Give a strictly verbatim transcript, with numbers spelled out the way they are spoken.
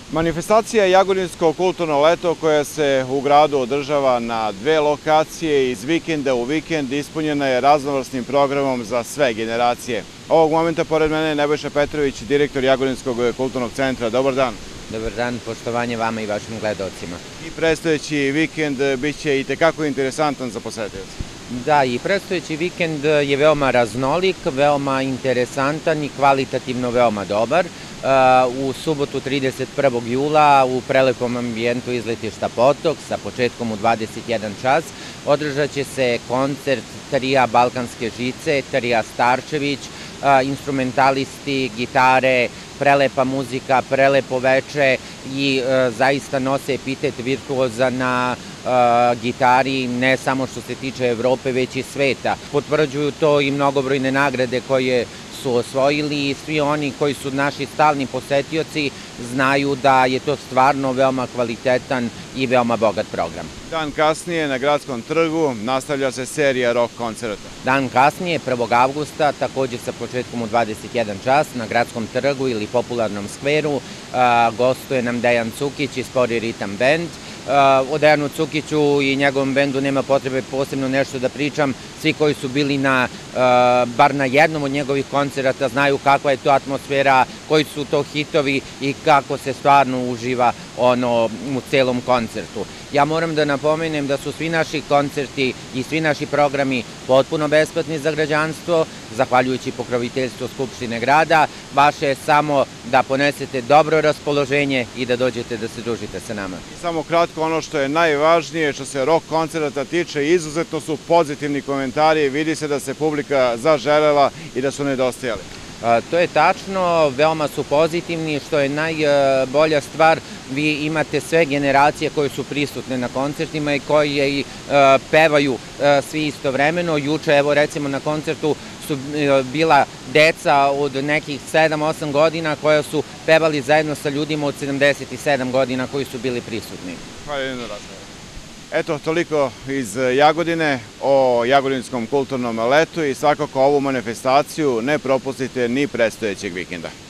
Manifestacija je Jagodinsko kulturno leto koja se u gradu održava na dve lokacije. Iz vikenda u vikend ispunjena je raznovrsnim programom za sve generacije. Ovog momenta pored mene je Nebojša Petrović, direktor Jagodinskog kulturnog centra. Dobar dan. Dobar dan, poštovanje vama i vašim gledalcima. I predstojeći vikend biće i tekako interesantan za posetioce. Da, i predstojeći vikend je veoma raznolik, veoma interesantan i kvalitativno veoma dobar. U subotu trideset prvog jula u prelepom ambijentu izletišta Potok sa početkom u dvadeset jedan čas održat će se koncert trija Balkanske žice, trija Starčević, instrumentalisti, gitare, prelepa muzika, prelepo veče i zaista nose epitet virtuoza na gitari, ne samo što se tiče Evrope, već i sveta. Potvrđuju to i mnogobrojne nagrade koje su osvojili i svi oni koji su naši stalni posetioci znaju da je to stvarno veoma kvalitetan i veoma bogat program. Dan kasnije na Gradskom trgu nastavlja se serija rock koncerta. Dan kasnije, prvog avgusta, takođe sa početkom u dvadeset jedan čas, na Gradskom trgu ili popularnom skveru, gostuje nam Dejan Cukić i Spori ritam bend. O Dejanu Cukiću i njegovom bendu nema potrebe posebno nešto da pričam. Svi koji su bili na, bar na jednom od njegovih koncerata znaju kakva je to atmosfera, koji su to hitovi i kako se stvarno uživa ono u celom koncertu. Ja moram da napomenem da su svi naši koncerti i svi naši programi potpuno besplatni za građanstvo, zahvaljujući pokroviteljstvu Skupštine grada. Vaše je samo da ponesete dobro raspoloženje i da dođete da se družite sa nama. I samo kratko, ono što je najvažnije što se rock koncerta tiče, izuzetno su pozitivni komentari, vidi se da se publika zaželela i da su nedostajali. To je tačno, veoma su pozitivni, što je najbolja stvar, vi imate sve generacije koje su prisutne na koncertima i koje pevaju svi istovremeno. Juče, evo recimo na koncertu su bila deca od nekih sedam osam godina koja su pevali zajedno sa ljudima od sedamdeset sedam godina koji su bili prisutni. Hvala jedno razgovor. Eto, toliko iz Jagodine o Jagodinskom kulturnom letu i svakako ovu manifestaciju ne propustite ni predstojećeg vikenda.